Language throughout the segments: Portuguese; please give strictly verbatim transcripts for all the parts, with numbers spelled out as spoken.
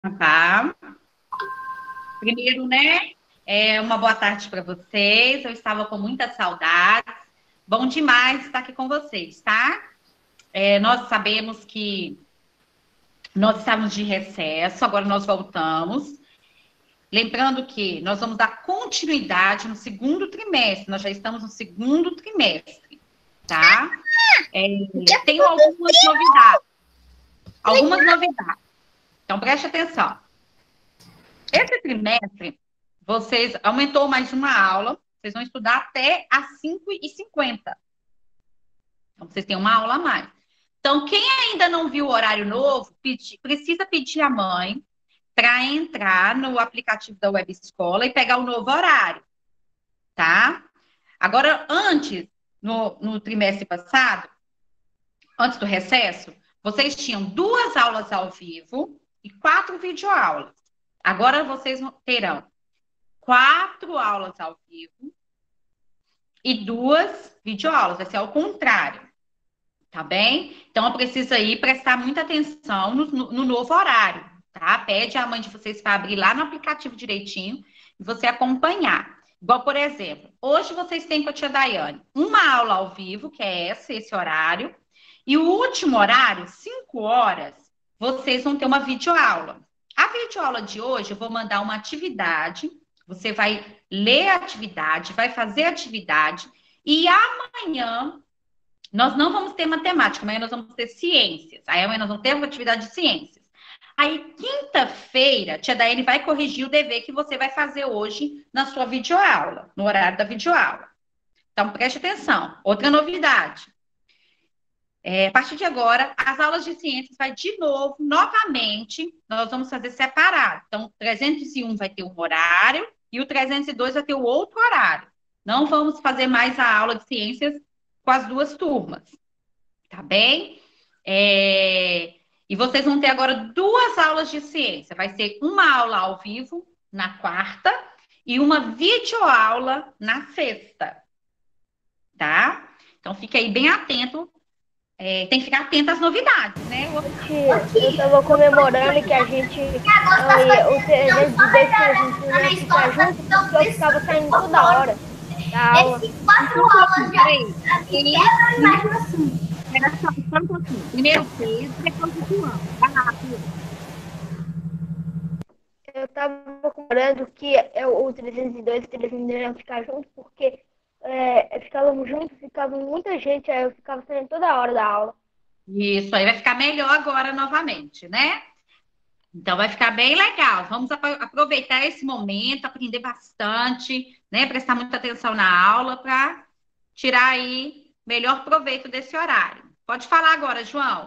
Tá. Primeiro, né? É uma boa tarde para vocês. Eu estava com muita saudade. Bom demais estar aqui com vocês, tá? É, nós sabemos que nós estávamos de recesso, agora nós voltamos. Lembrando que nós vamos dar continuidade no segundo trimestre. Nós já estamos no segundo trimestre, tá? É, tenho algumas novidades. Algumas novidades. Então, preste atenção. Esse trimestre, vocês aumentou mais uma aula, vocês vão estudar até às cinco e cinquenta. Então, vocês têm uma aula a mais. Então, quem ainda não viu o horário novo, pedi, precisa pedir à mãe para entrar no aplicativo da Web Escola e pegar o novo horário, tá? Agora, antes, no, no trimestre passado, antes do recesso, vocês tinham duas aulas ao vivo e quatro videoaulas. Agora vocês terão quatro aulas ao vivo e duas videoaulas. Vai ser ao contrário, tá bem? Então, eu preciso aí prestar muita atenção no, no novo horário, tá? Pede a mãe de vocês para abrir lá no aplicativo direitinho e você acompanhar. Igual, por exemplo, hoje vocês têm com a tia Daiane uma aula ao vivo, que é essa, esse horário, e o último horário, cinco horas, vocês vão ter uma videoaula. A videoaula de hoje, eu vou mandar uma atividade, você vai ler a atividade, vai fazer a atividade, e amanhã nós não vamos ter matemática, amanhã nós vamos ter ciências. Aí amanhã nós vamos ter uma atividade de ciências. Aí, quinta-feira, a tia Daiane vai corrigir o dever que você vai fazer hoje na sua videoaula, no horário da videoaula. Então, preste atenção. Outra novidade. É, a partir de agora, as aulas de ciências vai de novo, novamente, nós vamos fazer separado. Então, trezentos e um vai ter um horário e o trezentos e dois vai ter o outro horário. Não vamos fazer mais a aula de ciências com as duas turmas, tá bem? É, e vocês vão ter agora duas aulas de ciência. Vai ser uma aula ao vivo na quarta e uma videoaula na sexta, tá? Então, fique aí bem atento. É, tem que ficar atento às novidades, né? Tia, eu tava comemorando que a gente, eu, o trezentos e dois que a gente não ia ficar junto, porque eu ficava saindo toda hora da aula. Esses quatro aulas já, assim, quebra, imagina assim. Era só um pouquinho. Primeiro fez, depois o fulano. Vai lá, filho. Eu tava comemorando que eu, o trezentos e dois e o trezentos e dois iam ficar junto, porque é, ficávamos juntos, ficava muita gente, aí eu ficava saindo toda hora da aula. Isso aí vai ficar melhor agora novamente, né? Então vai ficar bem legal. Vamos aproveitar esse momento, aprender bastante, né? Prestar muita atenção na aula para tirar aí melhor proveito desse horário. Pode falar agora, João.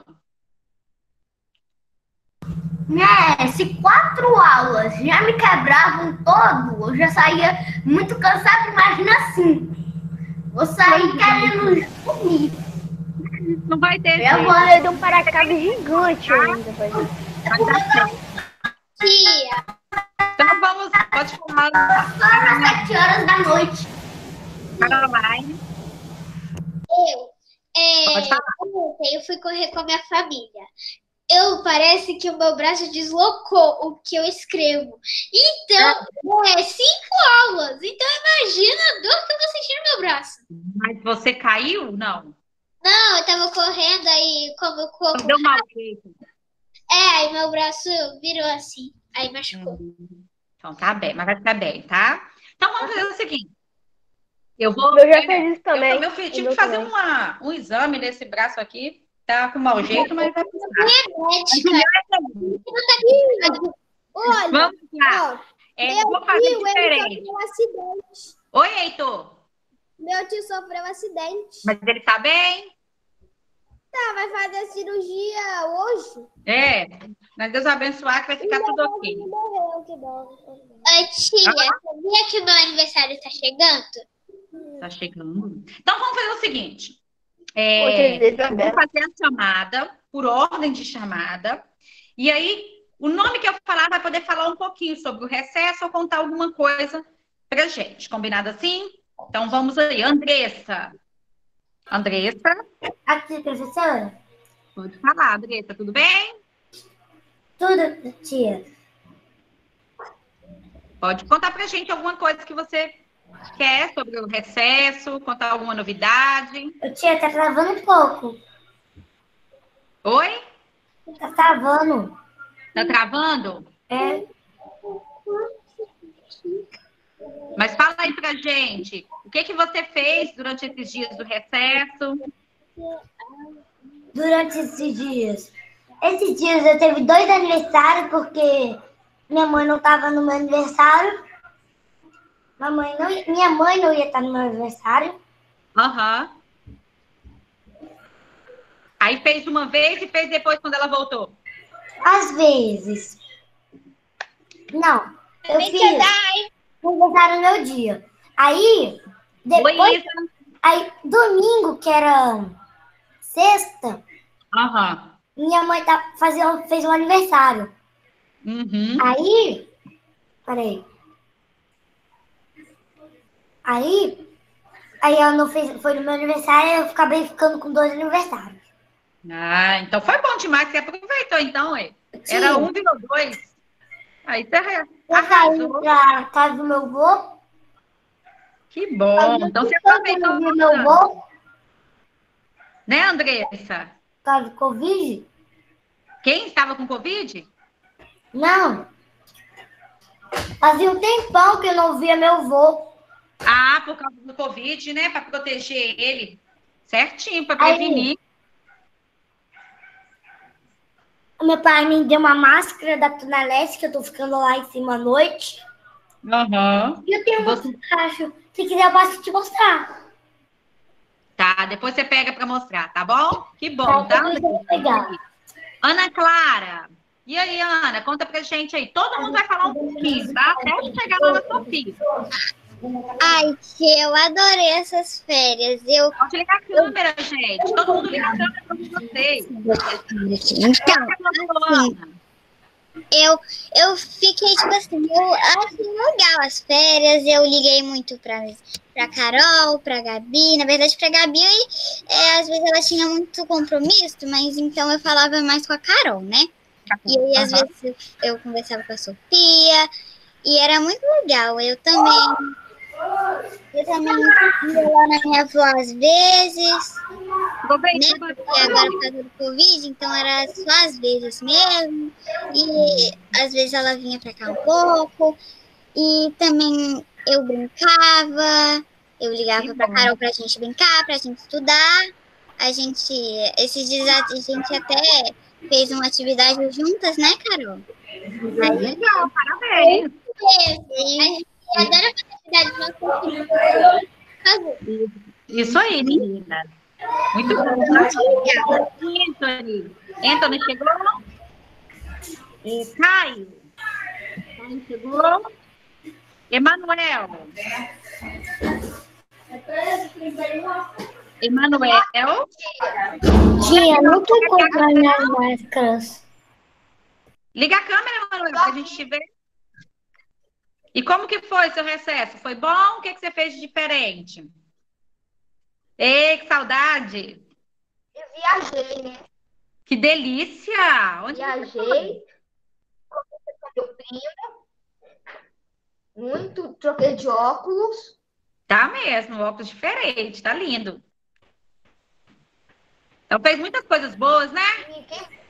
Né, se quatro aulas já me quebravam todo, eu já saía muito cansado, imagina cinco. Vou sair querendo dormir. Não vai ter. Eu vou de um paraquedas gigante ainda. Vai dar certo. Tia. Então vamos, pode falar. Às sete horas da noite. Caroline. Eu, é, ontem eu fui correr com a minha família. Eu parece que o meu braço deslocou o que eu escrevo. Então, é cinco aulas. Então, imagina a dor que eu vou sentir no meu braço. Mas você caiu? Não. Não, eu tava correndo aí, como eu corro. Deu mal jeito. É, aí meu braço virou assim. Aí machucou. Então, tá bem, mas vai ficar bem, tá? Então, vamos fazer o seguinte. Eu vou. Eu já fiz isso também. Eu, eu tive que fazer uma, um exame nesse braço aqui. Tá com mau jeito, mas vai precisar. Olha, vamos lá. Ó, é, meu vou fazer tio, diferente. ele sofreu um acidente. Oi, Heitor. Meu tio sofreu um acidente. Mas ele tá bem? Tá, vai fazer a cirurgia hoje. É, mas Deus abençoar que vai ficar tudo ok. Morreu, que bom. Oi, tia, sabia que meu aniversário tá chegando? Tá chegando. Então, vamos fazer o seguinte. É, vou fazer a chamada, por ordem de chamada, e aí o nome que eu falar vai poder falar um pouquinho sobre o recesso ou contar alguma coisa pra gente. Combinado assim? Então vamos aí. Andressa. Andressa. Aqui, professora. Pode falar, Andressa, tudo bem? Tudo, tia. Pode contar pra gente alguma coisa que você quer sobre o recesso, contar alguma novidade. Eu tinha tá travando um pouco. Oi? Tá travando. Tá travando? É. Mas fala aí pra gente, o que que você fez durante esses dias do recesso? Durante esses dias. Esses dias eu teve dois aniversários, porque minha mãe não estava no meu aniversário. Minha mãe não, minha mãe não ia estar no meu aniversário. Aham. Aí fez uma vez e fez depois quando ela voltou? Às vezes. Não, eu Tem que fiz dar, hein? aniversário no meu dia. Aí, depois, Oi, Isa. aí, domingo, que era sexta, Aham. minha mãe tá, fazia, fez um aniversário. Uhum. Aí, peraí. Aí, aí ela não fez, foi no meu aniversário, eu acabei ficando com dois aniversários. Ah, então foi bom demais, você aproveitou então, ué. Era Sim. um, virou dois. Aí você Eu saí arrasou. pra casa do meu avô. Que bom. Então você Eu aproveitou não vi meu bastante. avô, Né, Andressa? por causa do Covid. Quem estava com Covid? Não. Fazia um tempão que eu não via meu avô. Ah, por causa do Covid, né? Para proteger ele. Certinho, para Aí, prevenir. meu pai me deu uma máscara da Tunaleste, que eu tô ficando lá em cima à noite. Aham. E eu tenho uma Você- caixa. Se quiser, eu posso te mostrar. Tá, depois você pega para mostrar, tá bom? Que bom, Tá, tá, depois eu vou Andressa? pegar. Ana Clara. E aí, Ana, conta pra gente aí. Todo mundo vai falar um pouquinho, tá? Até chegar lá na Sofia. Ai, que eu adorei essas férias. Eu. Pode ligar a câmera, gente. Todo mundo liga a câmera pra vocês. Então, Ana. eu, eu fiquei, tipo assim, eu achei legal as férias. Eu liguei muito pra, pra Carol, pra Gabi. Na verdade, pra Gabi, é, às vezes ela tinha muito compromisso, mas então eu falava mais com a Carol, né? E aí, às Aham. vezes, eu conversava com a Sofia. E era muito legal. Eu também. Eu também ia lá na minha avó às vezes, Aproveita, né? Porque agora por causa do Covid, então era só às vezes mesmo. E às vezes ela vinha pra cá um pouco. E também eu brincava, eu ligava Que pra bom. Carol pra gente brincar, pra gente estudar. A gente, esses dias a gente até fez uma atividade juntas, né, Carol? Aí, Legal, parabéns. aí É. eu adoro fazer atividade juntas. Isso aí, menina. Muito bom. Anthony. Anthony chegou? E Caio. Caio chegou? Emanuel. Emanuel. Tia, não tô comprando minhas máscaras. Liga a câmera, Emanuel, pra gente te ver. E como que foi seu recesso? Foi bom? O que, que você fez de diferente? Ei, que saudade! Eu viajei, né? Que delícia! Onde você foi? Viajei, conversei com meu primo, muito, troquei de óculos. Tá mesmo, óculos diferente, tá lindo. Então fez muitas coisas boas, né? Fiquei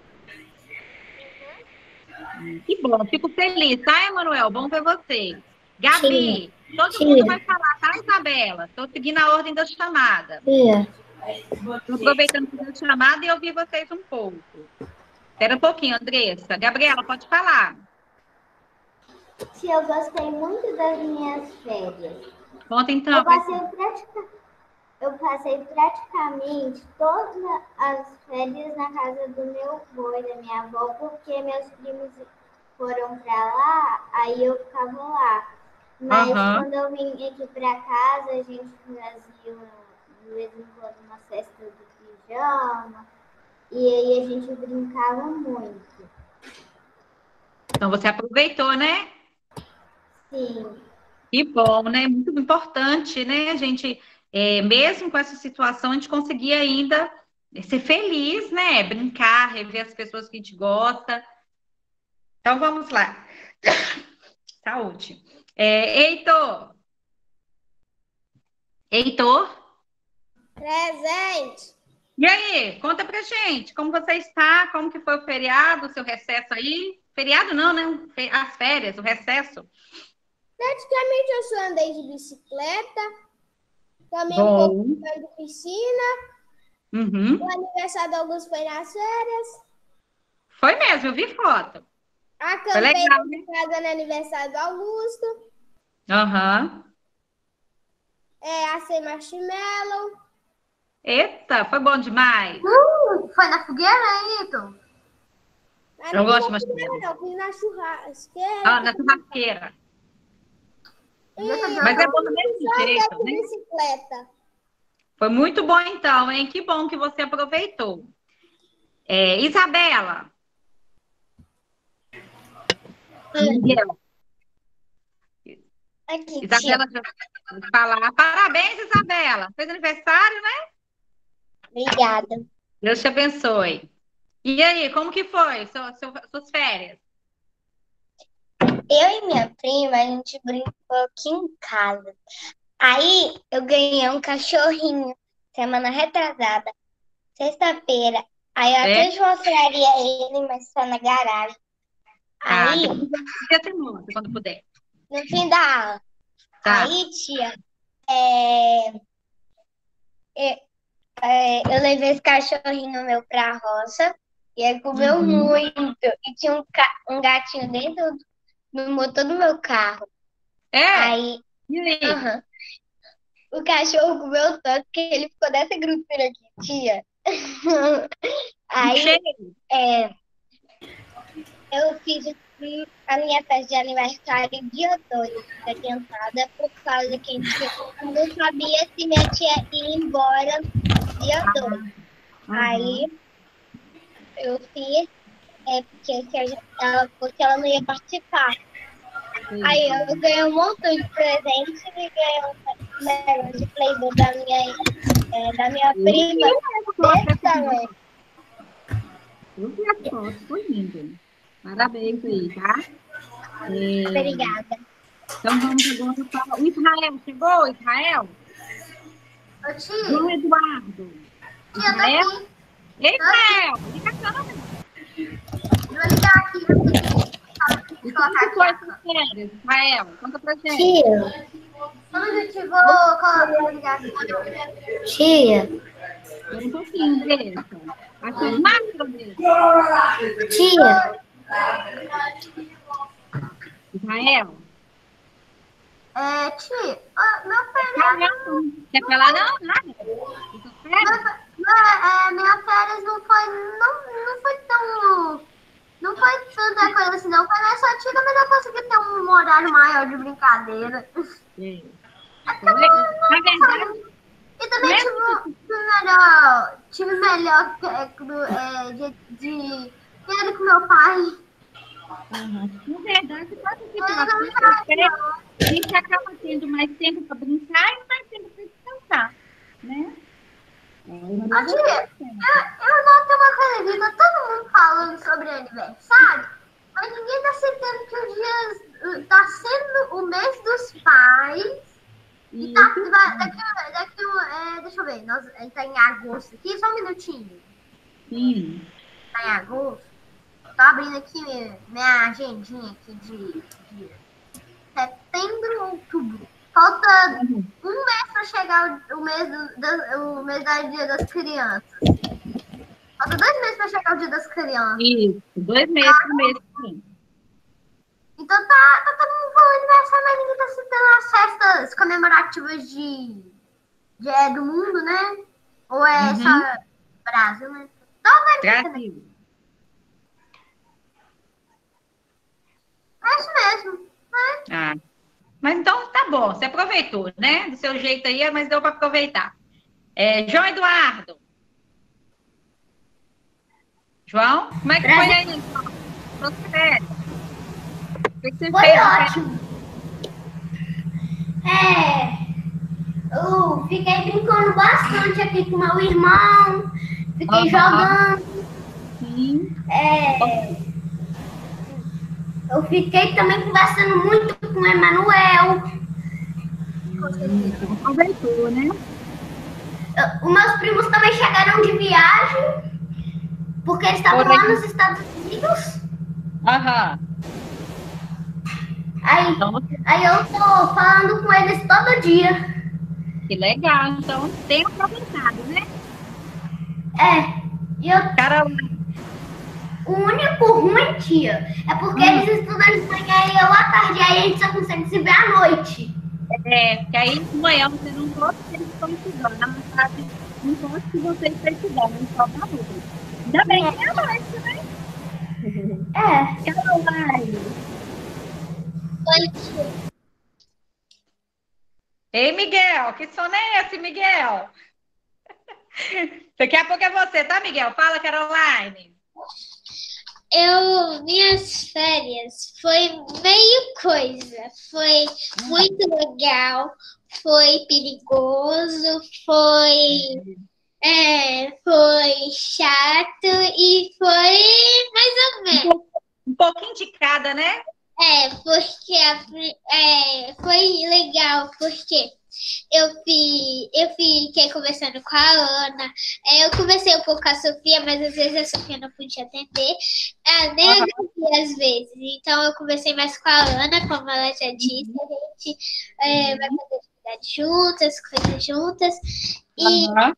Que bom, fico feliz, tá, Emanuel? Bom ver você. Gabi, todo Tia. mundo vai falar, tá, Isabela? Tô seguindo a ordem da chamada. Tia, Tô aproveitando que a chamada e ouvir vocês um pouco. Espera um pouquinho, Andressa. Gabriela, pode falar. tia, eu gostei muito das minhas férias. Conta então. Eu passei, pratica... eu passei praticamente todas as férias na casa do meu avô e da minha avó, porque meus primos foram pra lá, aí eu ficava lá. Mas Aham. quando eu vim aqui pra casa, a gente fazia de vez em quando uma festa do pijama, e aí a gente brincava muito. Então você aproveitou, né? Sim. Que bom, né? Muito importante, né? A gente, é, mesmo com essa situação, a gente conseguir ainda ser feliz, né? Brincar, rever as pessoas que a gente gosta. Então vamos lá. Saúde. É, Heitor. Heitor. Presente. E aí, conta pra gente, como você está, como que foi o feriado, o seu recesso aí? Feriado não, né? Fe- As férias, o recesso. Praticamente eu só andei de bicicleta, também um Bom. pouco de piscina. Uhum. O aniversário do Augusto foi nas férias. Foi mesmo, eu vi foto. Foi Acampei legal, em né? casa no aniversário do Augusto. Aham. É, assei marshmallow. Eita, foi bom demais. Uh, foi na fogueira, hein, Ito? Mas Eu não gosto de fiz na marshmallow. fogueira, não. Fiz na churrasqueira. Ah, na churrasqueira. E Mas é bom do mesmo só andei jeito, de né? bicicleta. Foi muito bom então, hein? Que bom que você aproveitou. É, Isabela. Miguel. Aqui, Isabela, já vou falar. Parabéns, Isabela. Fez aniversário, né? Obrigada. Deus te abençoe. E aí, como que foi seu, seu, suas férias? Eu e minha prima, a gente brincou aqui em casa. Aí eu ganhei um cachorrinho semana retrasada, sexta-feira. Aí eu É? até te mostraria ele, mas está na garagem. Ah, Aí, depois eu te mostro quando puder. no fim da aula. Tá. Aí, tia, é, é, é, eu levei esse cachorrinho meu pra roça e ele comeu Uhum. muito. E tinha um, ca- um gatinho dentro do no motor do meu carro. É? Aí, E aí? aham, o cachorro comeu tanto que ele ficou dessa grossura aqui, tia. Aí, Cheio. é, eu fiz a minha festa de aniversário dia dois adiantada por causa que a gente não sabia se minha tia ia embora dia dois. Aí eu fiz, é, porque se a gente- ela, porque ela não ia participar. Aí eu ganhei um montão de presentes e ganhei um negócio de Play-Doh da minha, é, da minha prima desse tamanho. Eu vi a foto, foi lindo. Parabéns aí, tá? É, Obrigada. então vamos agora para o Israel. Chegou, Israel? Ô, tia, João Eduardo. tia, Israel? daqui. Ei, Israel, liga a câmera. Vou ligar aqui rapidinho. E como que foi essas férias, Israel? Conta pra gente. Tia, quando eu te vou, vou ligar aqui. Tia, Espera um pouquinho, deixa. Achou máscara dele. tia. Israel? É, tia, ó, meu feriado. Quer falar não? Nada? Essas férias? É, minha férias não foi, não, não foi tão, não foi tanta coisa assim, não. Foi nessa antiga, mas eu consegui ter um horário maior de brincadeira. É. Na verdade, E também tive, um- tive melhor, tive melhor é, do- é, de, de ter com meu pai. na verdade, pode ser Mas pela não me férias, faz, não. a gente acaba tendo mais tempo para brincar e mais tempo para descansar, né? Ô, tia, eu, eu noto uma coisa aqui, tá todo mundo falando sobre aniversário, mas ninguém tá citando que o dia tá sendo o mês dos pais. E tá, vai- daqui, daqui, é, deixa eu ver, nós, a gente tá em agosto aqui, só um minutinho. Sim. Tá em agosto. Tô abrindo aqui minha agendinha aqui de, de setembro, outubro. Falta um mês para chegar o, o mês do, da- o mês da Dia das Crianças. Falta dois meses para chegar o Dia das Crianças. Isso, dois meses por mês. Sim. Então tá, tá todo mundo falando aniversário, mas ninguém tá citando as festas comemorativas de, de, é, do mundo, né? Ou é Uhum. só Brasil, né? Então vai ver também. Brasil. É isso mesmo. Né? Ah. Mas então tá bom, você aproveitou, né? Do seu jeito aí, mas deu para aproveitar. É, João Eduardo. João, como é que foi aí? Suas férias? O que que você Foi fez? ótimo. É, eu fiquei brincando bastante aqui com meu irmão, fiquei Aham. jogando, Sim. é, Eu fiquei também conversando muito com o Emanuel. Aproveitou, né? Eu- Os meus primos também chegaram de viagem, porque eles estavam Foram lá aqui. nos Estados Unidos. Aham. Aí, Então, aí eu tô falando com eles todo dia. que legal. Então, tem aproveitado, né? É, e eu, Carolina, o único ruim, tia, é porque Hum. eles estudam de manhã e eu à tarde, aí a gente só consegue se ver à noite. é, que aí de manhã você não gosta que eles estão estudando. Na verdade, não gosta que vocês estão estudando, só pra tudo. Ainda bem que é a noite, né? É, Caroline. Oi, tia. Ei, Miguel, que sono é esse, Miguel? Daqui a pouco é você, tá, Miguel? Fala, Caroline. Eu, minhas férias foi meio coisa. Foi muito legal, foi perigoso, foi, é, foi chato e foi mais ou menos. Um pouquinho de cada, né? É, porque a pri- é, foi legal, porque eu, fi, eu fiquei conversando com a Ana, é, eu conversei um pouco com a Sofia, mas às vezes a Sofia não podia atender, é, nem a Aham. Gabi às vezes. Então eu conversei mais com a Ana, como ela já disse, a gente é, vai fazer atividade juntas, coisas juntas. E Aham.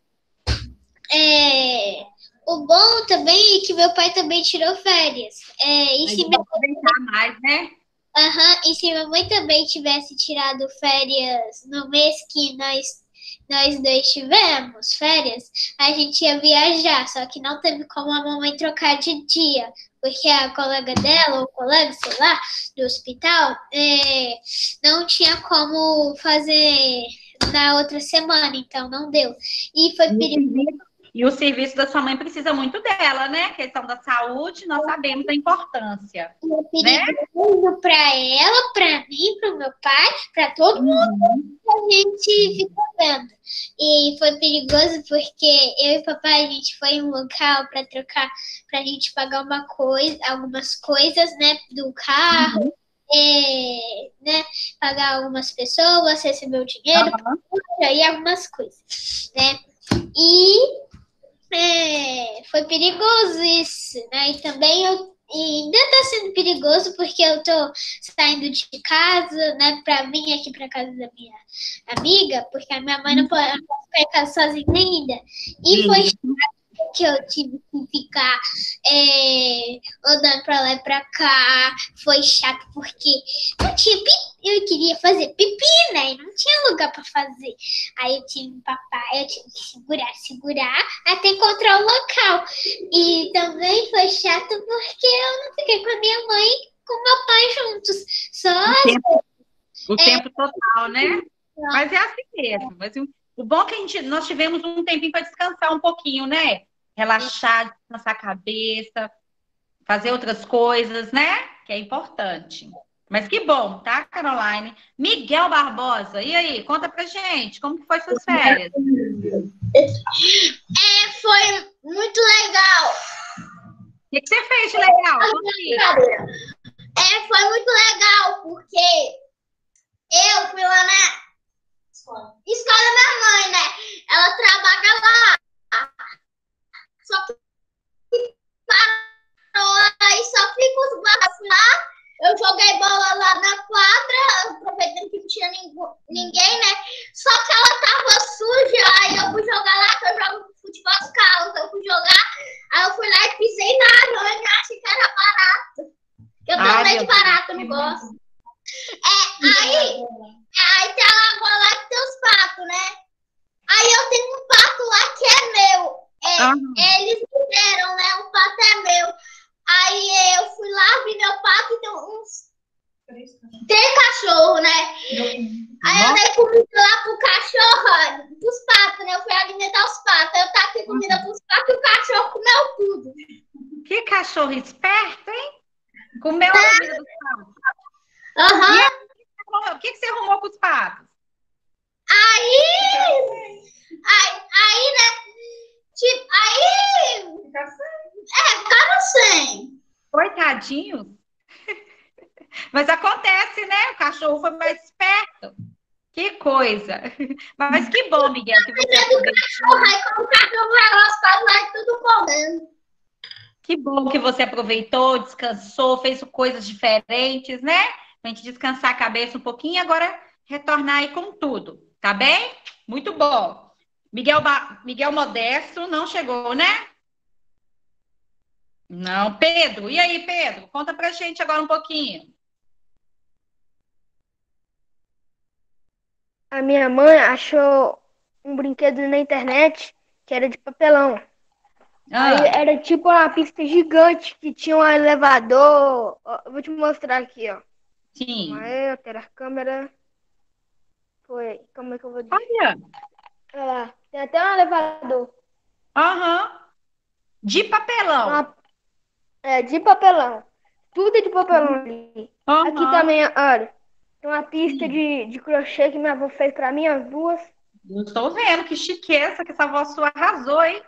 é, o bom também é que meu pai também tirou férias. É, e Mas se vou meu aproveitar mais, né? Aham, e se minha mãe também tivesse tirado férias no mês que nós, nós dois tivemos férias, a gente ia viajar, só que não teve como a mamãe trocar de dia, porque a colega dela, ou colega, sei lá, do hospital, é, não tinha como fazer na outra semana, então não deu. E foi E o perigoso. serviço, e o serviço da sua mãe precisa muito dela, né? A questão da saúde, nós sabemos da importância, É né? perigoso para ela, para mim, para o meu pai, para todo mundo Uhum. que a gente ficou vendo. E foi perigoso porque eu e papai, a gente foi em um local para trocar, para a gente pagar uma coisa, algumas coisas, né, do carro, Uhum. é, né, pagar algumas pessoas, receber o dinheiro Aham. e algumas coisas, né? E é, foi perigoso isso, né? E também eu e ainda tá sendo perigoso porque eu tô saindo de casa, né, pra vir aqui pra casa da minha amiga, porque a minha mãe não pode, não pode ficar em casa sozinha ainda. E foi Isso. que eu tive que ficar é, andando pra lá e pra cá. Foi chato porque não tinha pipi. Eu queria fazer pipi, né? E não tinha lugar pra fazer. Aí eu tive papai, eu tive que segurar, segurar até encontrar o local. E também foi chato porque eu não fiquei com a minha mãe e com meu pai juntos. Só O tempo, o É. tempo total, né? Mas é assim mesmo. Mas o o bom é que a gente, nós tivemos um tempinho para descansar um pouquinho, né? Relaxar, descansar a cabeça, fazer outras coisas, né? Que é importante. Mas que bom, tá, Caroline? Miguel Barbosa, e aí? Conta pra gente, como que foi suas férias? é, foi muito legal. O que que você fez de legal? Conta aí. É, foi muito legal, porque eu fui lá na escola da minha mãe, né? Ela trabalha lá. Só que parou aí, só fica os barras lá. Eu joguei bola lá na quadra, aproveitando que não tinha ninguém, né? Só que ela tava suja, aí eu fui jogar lá, que eu jogo futebol escala, então eu fui jogar, aí eu fui lá e pisei na aranha, achei que era barato. Eu tenho Ai, medo de meu barato, não gosto. É, aí, aí tem a lagoa lá que tem os patos, né? Aí eu tenho um pato lá que é meu. É, Aham. eles me deram, né? O pato é meu. Aí eu fui lá, vi meu pato e tem uns três cachorros, né? Aí eu dei comida lá pro cachorro, pros patos, né? Eu fui alimentar os patos. Eu taquei comida pros patos e o cachorro comeu tudo. Que cachorro esperto, hein? Comeu a comida dos patos. Aham. E aí, o que que você arrumou com os patos? Aí, aí, aí, né? Tipo, aí. É, ficaram sem. Coitadinhos. Mas acontece, né? O cachorro foi mais esperto. Que coisa. Mas que bom, Miguel, que você aproveitou. Aí como o cachorro vai aos pais, vai tudo comendo. Que bom que você aproveitou, descansou, fez coisas diferentes, né? Pra gente descansar a cabeça um pouquinho e agora retornar aí com tudo, tá bem? Muito bom. Miguel, ba... Miguel Modesto não chegou, né? Não. Pedro, e aí, Pedro? Conta pra gente agora um pouquinho. A minha mãe achou um brinquedo na internet que era de papelão. Ah, Aí era tipo uma pista gigante que tinha um elevador. Ó, eu vou te mostrar aqui, ó. sim. Aí, ter a câmera. Foi. Como é que eu vou dizer? Olha. Olha lá. Tem até um elevador. Aham. De papelão. Uma- É, de papelão. Tudo é de papelão ali. Aqui Aham. também, olha. Tem uma pista de, de crochê que minha avó fez pra mim, as duas. Eu estou vendo, que chiqueza que essa voz sua arrasou, hein?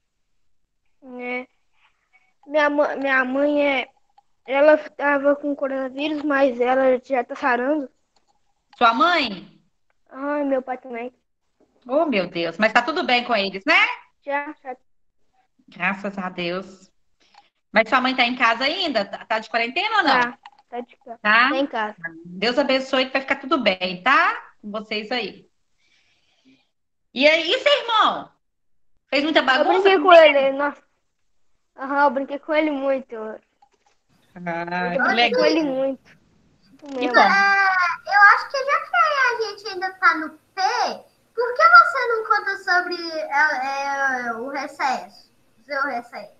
Né? Minha, mã- minha mãe é. Ela tava com coronavírus, mas ela já tá sarando. Sua mãe? Ai, meu pai também. Oh, meu Deus. Mas tá tudo bem com eles, né? Já, já Graças a Deus. Mas sua mãe tá em casa ainda? Tá tá de quarentena ou não? tá. Tá de casa. Tá? Tá em casa. Deus abençoe que vai ficar tudo bem, tá? Com vocês aí. E aí, seu irmão? Fez muita Eu bagunça? brinquei com ele. Nossa. Aham, eu brinquei com ele muito. Ah, Eu que brinquei legal. com ele muito. Que Mesmo. bom. É, eu acho que já que a gente ainda tá no P, por que você não conta sobre é, é, o recesso? O seu recesso?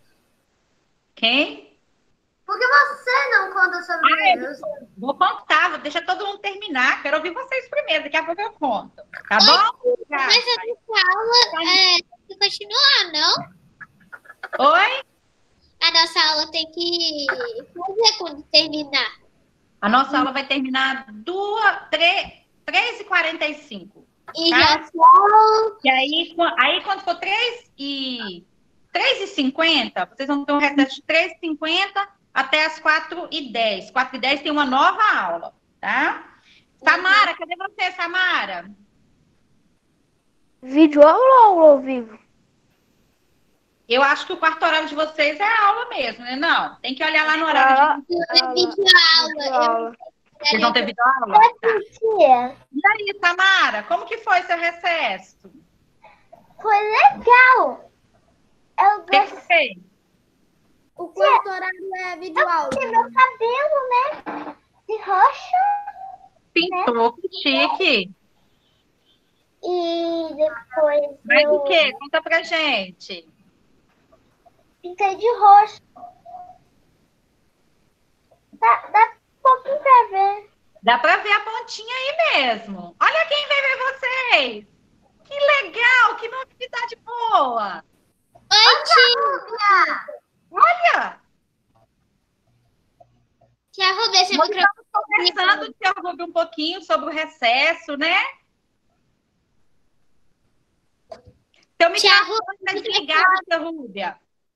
Quem? Por que você não conta sobre Ah, ele? eu vou contar, vou deixar todo mundo terminar. Quero ouvir vocês primeiro, daqui a pouco eu conto. Tá bom? Mas a nossa aula é, tem que continuar, não? Oi? A nossa aula tem que fazer quando terminar. A nossa aula vai terminar duas, três e quarenta e cinco. E Tá? já são... E aí, qu- aí quando for três e cinquenta, vocês vão ter um recesso de três e cinquenta até as quatro e dez. quatro e dez tem uma nova aula, tá? Samara, cadê você, Samara? Vídeo aula ou aula ao vivo? Eu acho que o quarto horário de vocês é a aula mesmo, né? Não, tem que olhar lá no horário de... Aula. É videoaula. Vídeo aula. Vocês vão ter videoaula? Tá. Tia, E aí, Samara, como que foi seu recesso? foi legal. Eu O que que gostei. você fez? O quarto horário é videoaula. Pintei meu cabelo, né? De roxo. Pintou, que chique. E depois Mas eu o quê? Conta pra gente. pintei de roxo. Dá, dá um pouquinho pra ver. Dá pra ver a pontinha aí mesmo. Olha quem vai ver vocês. Que legal, que novidade boa. Oi, tia. Olha, Tia Rubia, você nós me estamos conversando, tia Rúbia, um pouquinho sobre o recesso, né? Seu Tia microfone está desligado, tia Rúbia.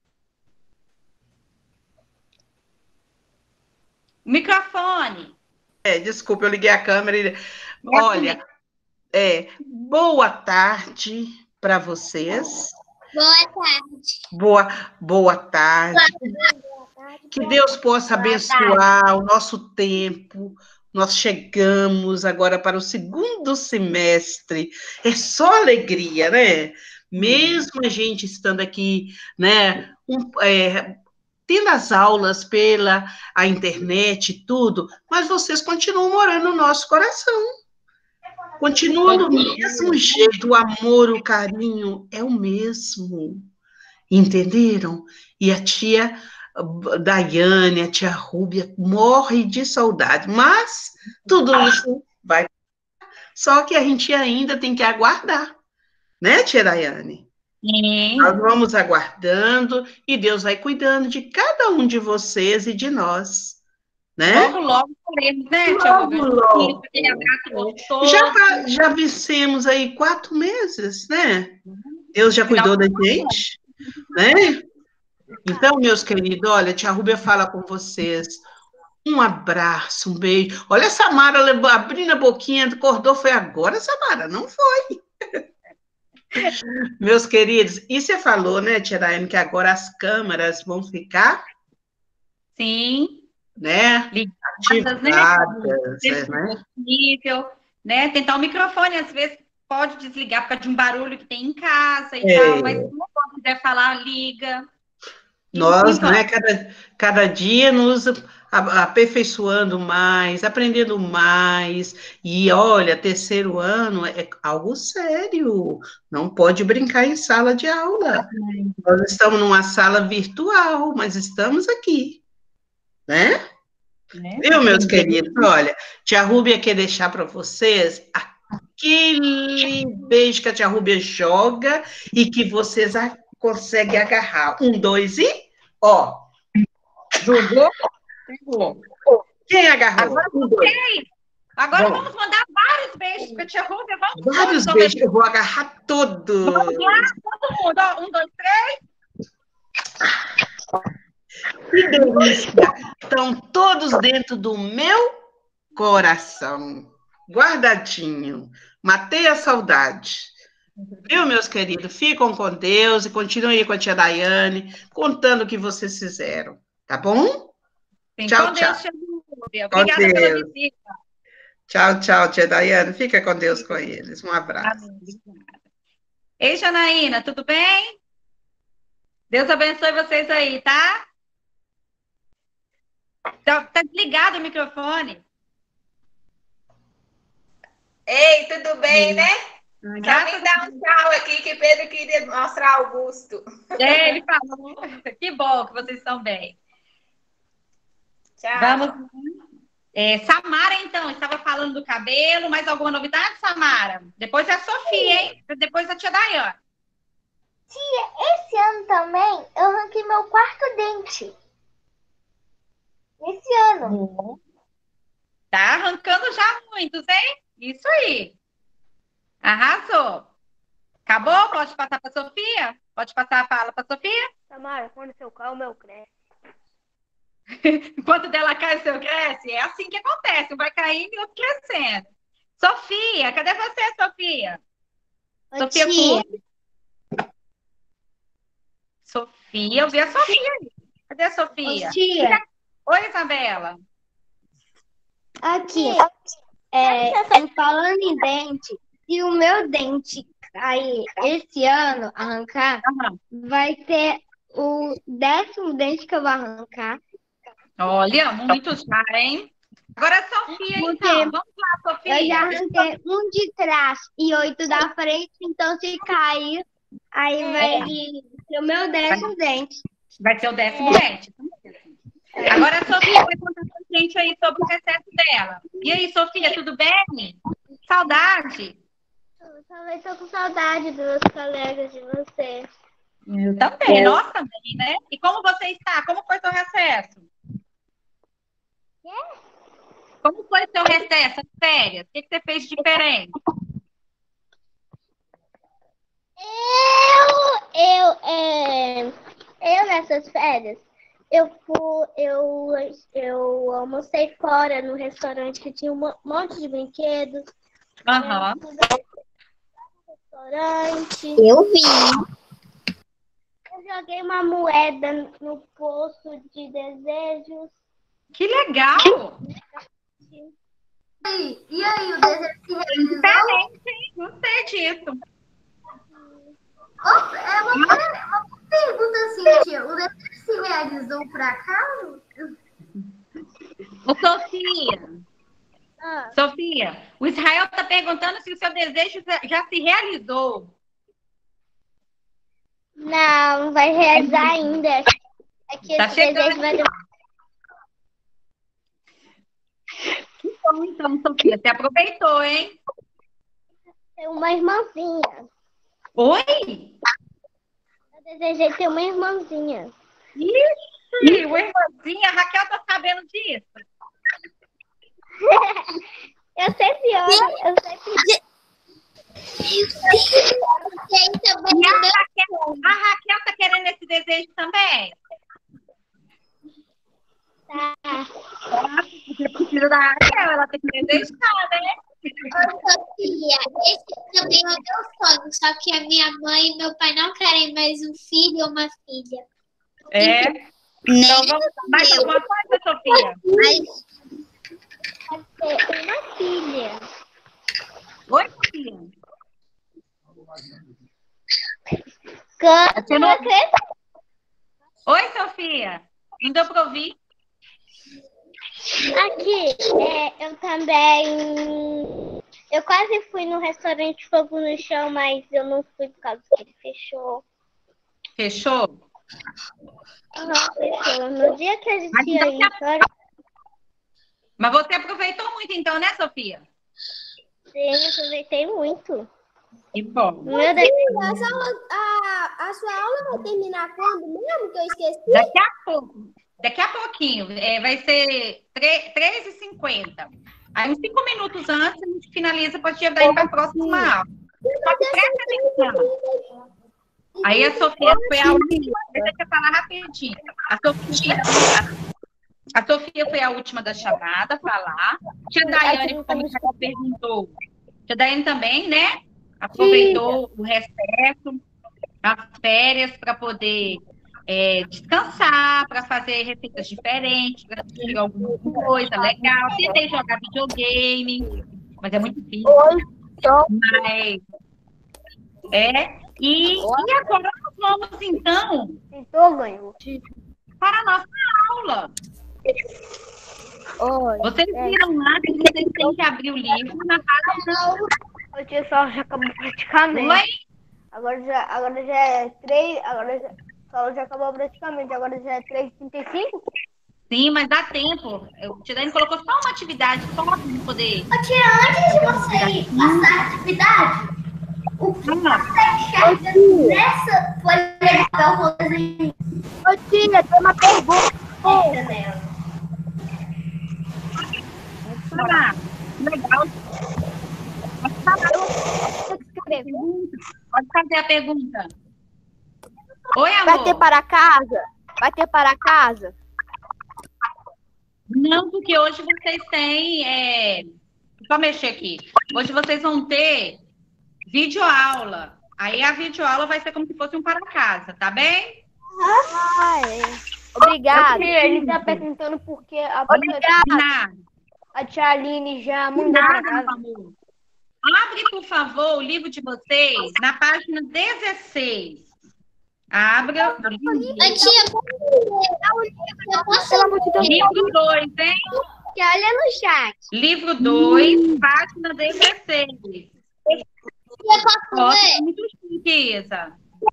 Microfone. É, desculpa, eu liguei a câmera e... Olha, é, boa tarde para vocês. Boa tarde. Boa, boa tarde. Que Deus possa abençoar o nosso tempo. Nós chegamos agora para o segundo semestre. É só alegria, né? Mesmo a gente estando aqui, né? Um, é, tendo as aulas pela a internet e tudo, mas vocês continuam morando no nosso coração. Continua do mesmo jeito, o amor, o carinho é o mesmo. Entenderam? E a tia Daiane, a tia Rúbia, morre de saudade. Mas tudo isso vai. Só que a gente ainda tem que aguardar. Né, tia Daiane? Sim. Nós vamos aguardando e Deus vai cuidando de cada um de vocês e de nós. Né? Logo, logo faremos, né, tia Logo, Rúbia? logo. Aquele abraço gostoso. Já, fa- já vencemos aí quatro meses, né? Deus já cuidou da gente, né? Então, meus queridos, olha, tia Rúbia fala com vocês. Um abraço, um beijo. Olha, a Samara levou- abrindo a boquinha, acordou, foi agora, Samara? Não foi. Meus queridos, e você falou, né, Tia Daiane, que agora as câmeras vão ficar, Sim, né, ligadas, né? ativadas, Sempre né? possível, né? Tentar o microfone, às vezes pode desligar por causa de um barulho que tem em casa e É. tal, mas se não quiser falar, liga. E Nós, então, né, cada, cada dia nos a- aperfeiçoando mais, aprendendo mais, e olha, terceiro ano é algo sério, não pode brincar em sala de aula. Nós estamos numa sala virtual, mas estamos aqui, né? né? Viu, meus Aprender. queridos? Olha, tia Rúbia quer deixar para vocês aquele beijo que a tia Rúbia joga e que vocês a- conseguem agarrar. Um, dois e... Ó, Jogou? Pegou. quem agarrou? Agora Um, dois. vocês. Agora Bom. vamos mandar vários beijos para a tia Rúbia. Vamos Vários todos. beijos, eu vou agarrar todos. Vamos lá, todo mundo. Ó, um, dois, três. Que delícia! Estão todos dentro do meu coração, guardadinho. Matei a saudade. Viu, meus queridos? Ficam com Deus e continuem aí com a tia Daiane, contando o que vocês fizeram, tá bom? Sim, Tchau, com tchau. Deus, tia Rúbia. Com Obrigada pela Deus. visita. Tchau, tchau, tia Daiane. Fica com Deus com eles. Um abraço. Amém. Obrigada. Ei, Janaína, tudo bem? Deus abençoe vocês aí, tá? Tá, tá desligado o microfone. Ei, tudo bem, né? Só Graças me dá um tchau aqui que Pedro queria mostrar Augusto. É, ele falou. Que bom que vocês estão bem. Tchau. Vamos. É, Samara, então, estava falando do cabelo. Mais alguma novidade, Samara? Depois é a Sofia, hein? Depois a tia Daiane. Tia, esse ano também eu arranquei meu quarto dente. Esse ano. Tá arrancando já muitos, hein? Isso aí. Arrasou. Acabou? Pode passar para a Sofia? Pode passar a fala para a Sofia? Samara, quando seu cai, o meu cresce. Enquanto dela cai, o seu cresce? É assim que acontece. Um vai caindo e outro crescendo. Sofia, cadê você, Sofia? Ô, Sofia tia. Cruz. Sofia, eu vi a Sofia aí. Cadê a Sofia? Ô, tia. Oi, Isabela. Aqui, é, é, falando em dente, se o meu dente cair esse ano, arrancar, Aham. vai ser o décimo dente que eu vou arrancar. Olha, muitos já, hein? Agora a Sofia, Porque então. Vamos lá, Sofia. Eu já arranquei um de trás e oito da frente, então se cair, aí vai ser o meu décimo dente. Vai ser o décimo dente. Agora a Sofia vai contar pra gente aí sobre o recesso dela. E aí, Sofia, tudo bem? Saudade? Eu também tô com saudade dos meus colegas de você. Eu também, nós também, né? E como você está? Como foi seu recesso? Como foi seu recesso, as férias? O que que você fez de diferente? Eu, eu, é, eu nessas férias, eu fui, eu, eu almocei fora no restaurante que tinha um monte de brinquedos. Aham. Eu fui no restaurante. Eu vi. Eu joguei uma moeda no poço de desejos. Que legal! E aí, o desejo se realizou? Diferente, hein? Gostei disso. É uma, uma pergunta assim, tia. O desejo se realizou por acaso? Ô, Sofia, Ah, Sofia, o Israel está perguntando se o seu desejo já- já se realizou. não, vai realizar ainda. É que Tá esse chegando. desejo vai demorar. Que bom, então, Sofia. Você aproveitou, hein? Ter uma irmãzinha. Oi? Eu desejei ter uma irmãzinha. Ixi, o irmãozinho, a Raquel tá sabendo disso. Eu sempre olho, eu sempre. E a Raquel, a Raquel tá querendo esse desejo também? Tá. Ah, filho da Raquel, ela tem que desejar, né? Ô, Sofia, esse também é o meu sonho, só que a minha mãe e meu pai não querem mais um filho ou uma filha. É. Então vamos mais alguma coisa, Sofia? Mas Pode ser uma filha. Oi, Sofia. Canta, não- canta. Oi, Sofia. Não deu para ouvir? Aqui, é, eu também. Eu quase fui no restaurante Fogo no Chão, mas eu não fui por causa que ele fechou. Fechou? Não, fechou. No dia que a gente Mas ia então ir, só Mas você aproveitou muito então, né, Sofia? sim, eu aproveitei muito. Que bom. Meu Deus. A, sua- a, a sua aula vai terminar quando mesmo? Que eu esqueci. Daqui a pouco. Daqui a pouquinho. É, vai ser três e cinquenta. Aí, uns cinco minutos antes, a gente finaliza para te dar para a próxima aula. Só que presta atenção. Aí a Sofia foi a última. Deixa eu falar rapidinho. A Sofia, a Sofia foi a última da chamada a falar. Tia Daiane, como já perguntou. Tia Daiane também, né? Aproveitou o recesso, as férias, para poder é, descansar, para fazer receitas diferentes, para assistir alguma coisa legal. Tentei jogar videogame, mas é muito difícil. Mas, é, e, e agora nós vamos, então, Tentou, ganhou. para a nossa aula. Oi. Vocês viram lá que vocês têm que abrir o livro na página. O tio Sol já acabou praticamente. Oi? Agora já, agora já é três. Agora já, o Sol já acabou praticamente. Agora já é três e trinta e cinco. Sim, mas dá tempo. O Tirani colocou só uma atividade só para poder. Ô, tia, antes de você ir passar a atividade, o que você enxerga nessa folha de papel rosinha? Ô tia, tem uma pergunta. Nela? Ah, legal. Pode falar. Pode fazer a pergunta. Oi, amor. Vai ter para casa? Vai ter para casa? Não, porque hoje vocês têm. É... Só mexer aqui. Hoje vocês vão ter videoaula. Aí a videoaula vai ser como se fosse um para casa, tá bem? Ah, é. Obrigada. Ele está perguntando porque a, Nada. a tia Aline já mandou para Nada, casa. meu amor. Abre, por favor, o livro de vocês na página dezesseis. Abra o livro. a tia, eu posso Livro dois, hein? Que olha no chat. Livro dois, página dezesseis. eu posso Nossa, ler? é muito chique, Isa.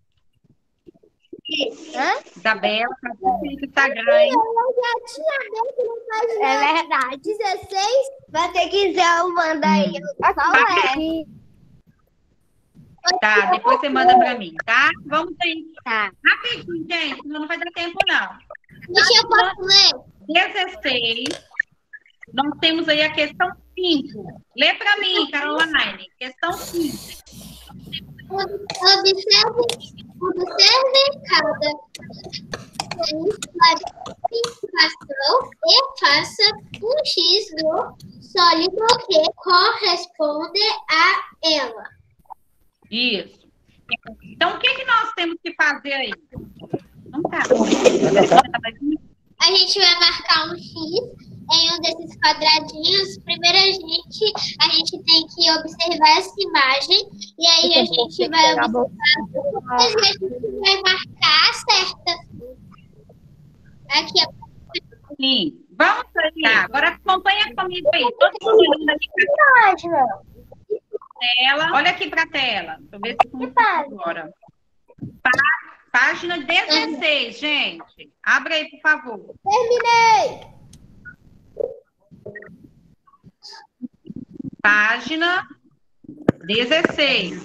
Hã? Isabela, tá no Instagram, hein? Eu já tinha aberto na página É verdade. dezesseis. Vai ter que quiser mandar aí. Hum. Tá, depois você manda pra mim, tá? Vamos aí. Tá. Rapidinho, gente, senão não vai dar tempo, não. A tia, eu posso ler? dezesseis, nós temos aí a questão cinco. Lê pra mim, Caroline. Questão cinco. Observe, observe cada classificação e faça um X do sólido que corresponde a ela. Isso. Então, o que, que nós temos que fazer aí? Não tá. A gente vai marcar um X em um desses quadradinhos. Primeiro a gente, a gente tem que observar essa imagem e aí a gente vai observar e a gente vai marcar a certa. Aqui é Sim. Vamos aí. Tá, agora acompanha comigo aí. Todo mundo olhando aqui pra tela. Olha aqui pra tela. Deixa eu ver se funciona agora. Pá- Página dezesseis, gente. Abre aí, por favor. Terminei. Página dezesseis.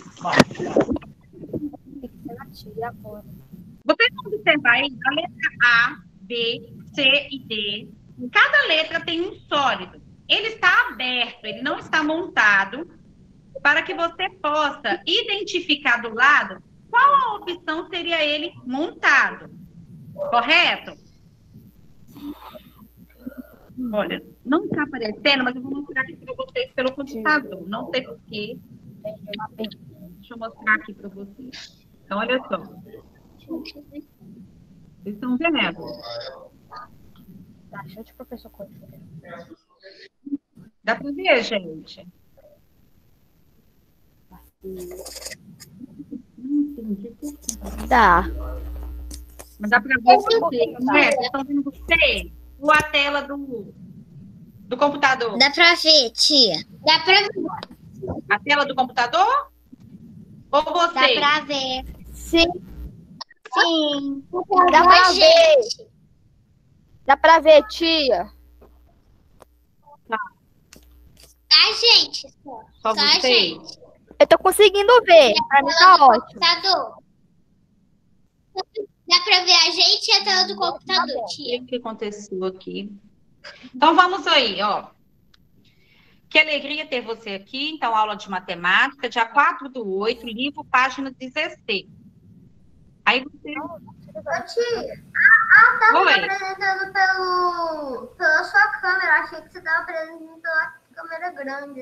Vocês vão observar aí a letra A, B, C e D. Cada letra tem um sólido. Ele está aberto, ele não está montado, para que você possa identificar do lado qual a opção seria ele montado. Correto? Olha, não está aparecendo, mas eu vou mostrar aqui para vocês pelo computador. Não sei porquê. Deixa eu mostrar aqui para vocês. Então, olha só. Vocês estão vendo? Tá, deixa eu te professor coisa. Dá para ver, gente? Dá. Mas dá para ver vocês, né? Vocês estão vendo vocês? Ou a tela do, do computador? Dá pra ver, tia. Dá pra ver. A tela do computador? Ou Dá vocês? pra ver. Sim. Sim. Dá pra Oi, ver. gente. Dá pra ver, tia. A gente. Só, Só só a vocês? gente. Eu tô conseguindo ver. Pra mim tá ótimo. Computador. Dá pra ver a gente e a tela do computador, tia. O que aconteceu aqui? Então, vamos aí, ó. Que alegria ter você aqui. Então, aula de matemática, dia quatro do oito, livro, página dezesseis. Aí você... Ô, tia, ah, tá me Oi. apresentando pelo, pela sua câmera. Achei que você estava apresentando pela câmera grande.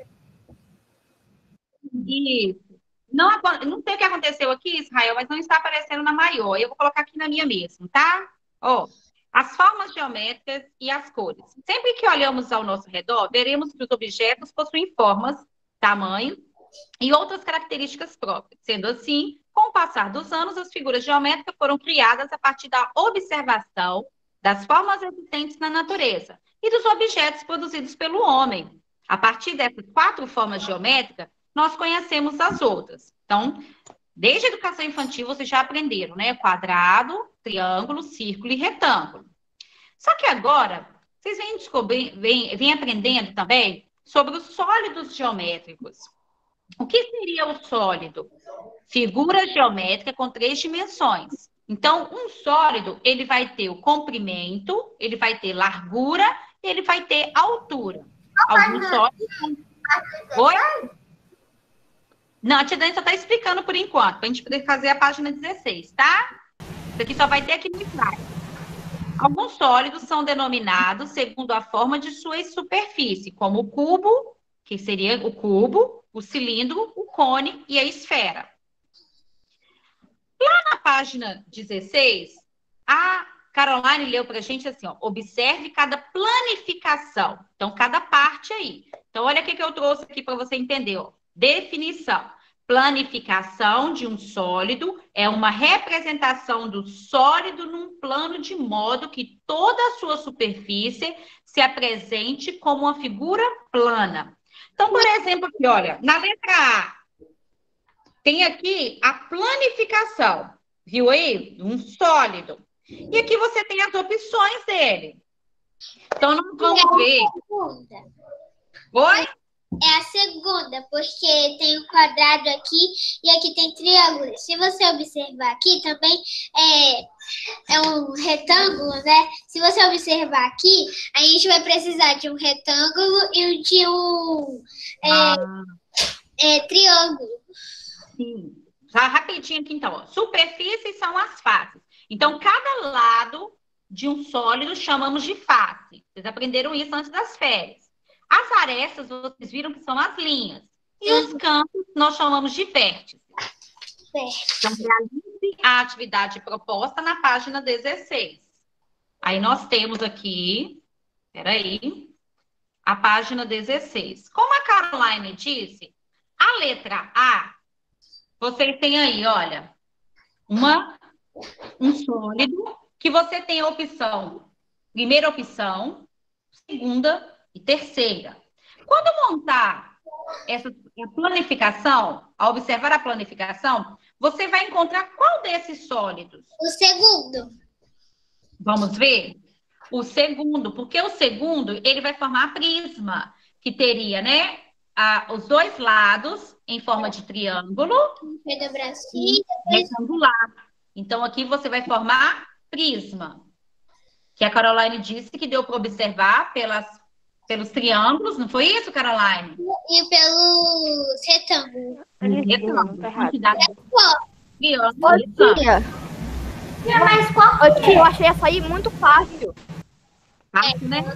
Isso. Não, acon- não sei o que aconteceu aqui, Israel, mas não está aparecendo na maior. Eu vou colocar aqui na minha mesmo, tá? Ó, as formas geométricas e as cores. Sempre que olhamos ao nosso redor, veremos que os objetos possuem formas, tamanho e outras características próprias. Sendo assim, com o passar dos anos, as figuras geométricas foram criadas a partir da observação das formas existentes na natureza e dos objetos produzidos pelo homem. A partir dessas quatro formas geométricas, nós conhecemos as outras. Então, desde a educação infantil, vocês já aprenderam, né? Quadrado, triângulo, círculo e retângulo. Só que agora, vocês vêm, descobrir, vêm, vêm aprendendo também sobre os sólidos geométricos. O que seria o sólido? Figura geométrica com três dimensões. Então, um sólido, ele vai ter o comprimento, ele vai ter largura e ele vai ter altura. Alguns sólidos... Oi? Não, a tia Dani só está explicando por enquanto, para a gente poder fazer a página dezesseis, tá? Isso aqui só vai ter aqui no slide. Alguns sólidos são denominados segundo a forma de sua superfície, como o cubo, que seria o cubo, o cilindro, o cone e a esfera. Lá na página dezesseis, a Caroline leu para a gente assim, ó, observe cada planificação. Então, cada parte aí. Então, olha o que eu trouxe aqui para você entender, ó. Definição. Planificação de um sólido é uma representação do sólido num plano de modo que toda a sua superfície se apresente como uma figura plana. Então, por exemplo, aqui, olha, na letra A, tem aqui a planificação, viu aí? Um sólido. E aqui você tem as opções dele. Então, nós vamos ver. Oi? É a segunda, porque tem um quadrado aqui e aqui tem triângulo. Se você observar aqui também é, é um retângulo, né? Se você observar aqui, a gente vai precisar de um retângulo e de um é, Ah, é, triângulo. sim. Já rapidinho aqui, então. Ó. Superfícies são as faces. Então, cada lado de um sólido chamamos de face. Vocês aprenderam isso antes das férias. As arestas, vocês viram que são as linhas. E os campos, nós chamamos de vértices. Então, realize a atividade proposta na página dezesseis. Aí, nós temos aqui, peraí, a página dezesseis. Como a Caroline disse, a letra A, vocês têm aí, olha, uma, um sólido que você tem a opção, primeira opção, segunda e terceira. Quando montar essa planificação, ao observar a planificação, você vai encontrar qual desses sólidos? O segundo. Vamos ver? O segundo, porque o segundo, ele vai formar prisma, que teria, né, a, os dois lados em forma de triângulo e retangular. Então, aqui você vai formar prisma, que a Caroline disse que deu para observar pelas Pelos triângulos, não foi isso, Caroline? E pelos retângulos. Retângulo. Quantidade de triângulos. Ô, tia. Tia, mas qual Ô, tia, eu achei essa aí muito fácil. Fácil, né?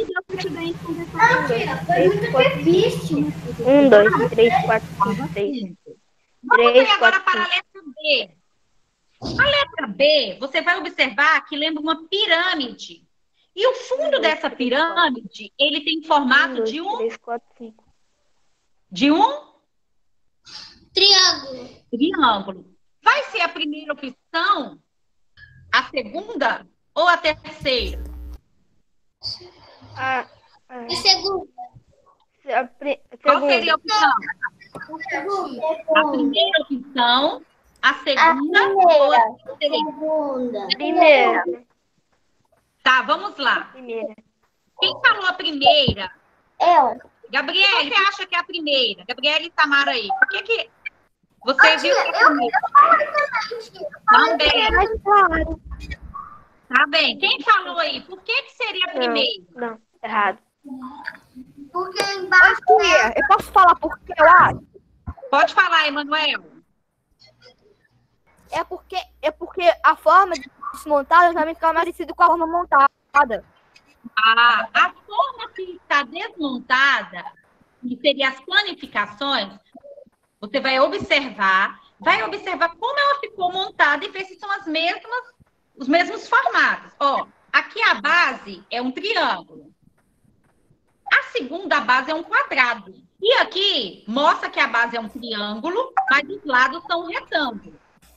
Um, dois, três, quatro, cinco, seis. Vamos Três, ver agora quatro, para a letra B. A letra B, você vai observar que lembra uma pirâmide. E o fundo Um, dois, dessa três, pirâmide, ele tem Um, formato dois, de um... três, quatro, cinco. De um Triângulo. triângulo. Vai ser a primeira opção, a segunda ou a terceira? A, a, A segunda. a, pri- a Qual seria a segunda. opção? A primeira opção, a A segunda ou a terceira? segunda. Primeira. Tá, vamos lá. Primeira. Quem falou a primeira? Eu. Gabriela, você acha que é a primeira? Gabriela e Tamara aí. Por que que você viu que é a primeira? Também. Mas claro. Tá bem. Quem falou aí? Por que que seria a primeira? Não, não, errado. Porque embaixo. Tia, eu posso falar por que eu acho? Pode falar, Emanuel. É porque, é porque a forma de desmontar também fica mais parecida com a forma montada. A, a forma que está desmontada, que seria as planificações, você vai observar, vai observar como ela ficou montada e ver se são as mesmas, os mesmos formatos. Ó, aqui a base é um triângulo. A segunda base é um quadrado. E aqui mostra que a base é um triângulo, mas os lados são um retângulo.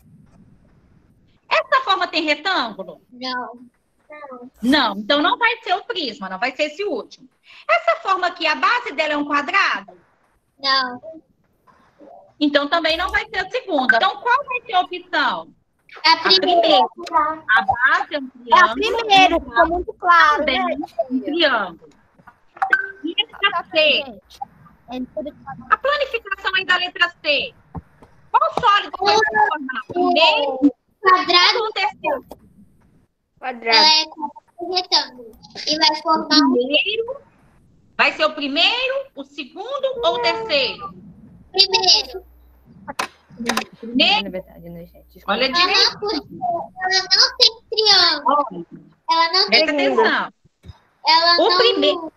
Essa forma tem retângulo? Não. Não, então não vai ser o prisma, não vai ser esse último. Essa forma aqui, a base dela é um quadrado? Não. Então também não vai ser a segunda. Então qual vai ser a opção? A A primeira. primeira. A base é um É a triângulo. primeira, ficou muito claro, Também né? um triângulo. E a C? A planificação aí da letra C. Qual sólido vai se formar? Primeiro Quadrado. ou terceiro? Quadrado. Ela é quadrado retângulo. E vai O formar primeiro vai ser o primeiro, o segundo ou o terceiro? o primeiro. Primeiro? Na verdade, né, gente? Olha Aham, direito. porque ela não tem triângulo. Olha, Ela não tem. presta atenção. Ela O não. primeiro.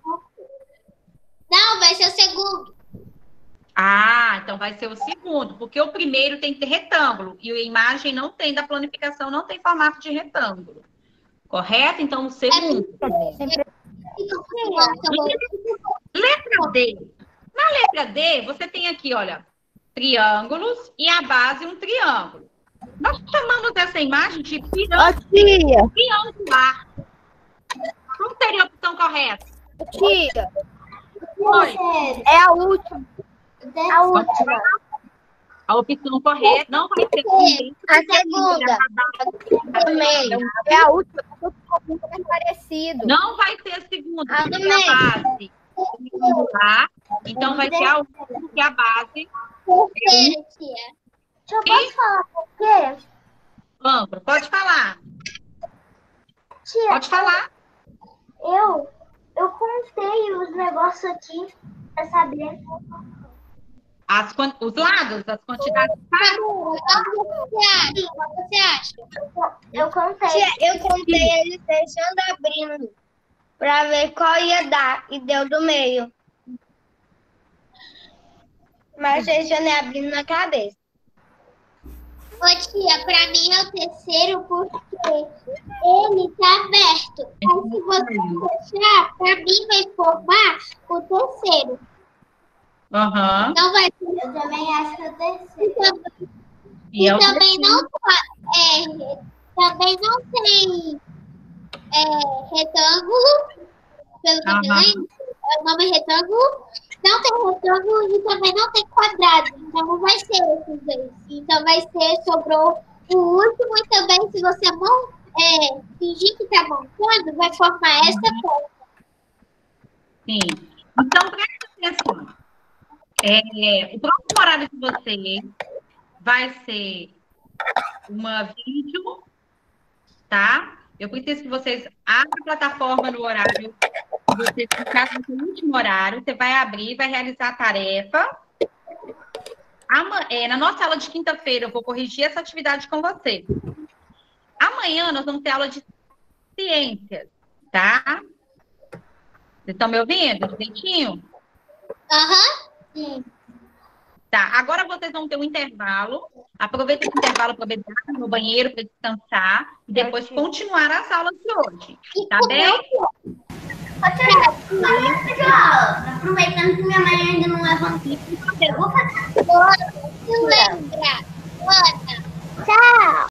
Não, vai ser o segundo. Ah, então vai ser o segundo, porque o primeiro tem que ter retângulo e a imagem não tem da planificação, não tem formato de retângulo. Correto? Então o segundo. Letra D. Na letra D, você tem aqui, olha, triângulos e a base um triângulo. Nós chamamos essa imagem de pirâmide Tia, triangular. Qual seria a opção correta? tia, Oi. é a última. A última. A opção correta não vai ser primeiro, A segunda. a primeira. É a última, porque ficou muito mais parecido. Não vai ser a segunda, A porque do a base triangular. Então vai ser a última, porque a base Terceiro, tia. Eu posso falar por quê? ampla. Pode falar. Tia, Pode falar. eu, eu contei os negócios aqui pra saber. As, quan- os lados, as quantidades. Qual você acha? Qual você acha? Eu contei. Tia, eu contei eles deixando abrindo pra ver qual ia dar e deu do meio. Mas deixando abrindo na cabeça. Ô tia, pra mim é o terceiro porque ele tá aberto. Aí se você fechar, pra mim vai formar o terceiro. Aham. Não vai ser. Eu também acho que é o terceiro. E E é o também não, tá- é, também não tem é, retângulo, pelo que eu me Aham. lembro, é o nome retângulo, não tem retângulo e também não tem quadrado, então não vai ser esses dois. Então vai ser, sobrou o último e também se você mon, é, fingir que está montando, vai formar essa forma. Sim. Então, presta atenção. É, o próximo horário de vocês vai ser uma vídeo, tá? Eu preciso que vocês abram a plataforma no horário. Você ficar no último horário, você vai abrir, vai realizar a tarefa. Ama- é, na nossa aula de quinta-feira, eu vou corrigir essa atividade com você. Amanhã nós vamos ter aula de ciências, tá? Vocês estão me ouvindo direitinho? Aham. Sim. Tá, agora vocês vão ter um intervalo. Aproveita esse intervalo para beber água no banheiro, para descansar. E depois continuar as aulas de hoje. Tá bem? Aproveitando que minha mãe ainda não levantou, eu vou fazer. Bora, se lembra. Bora. Tchau.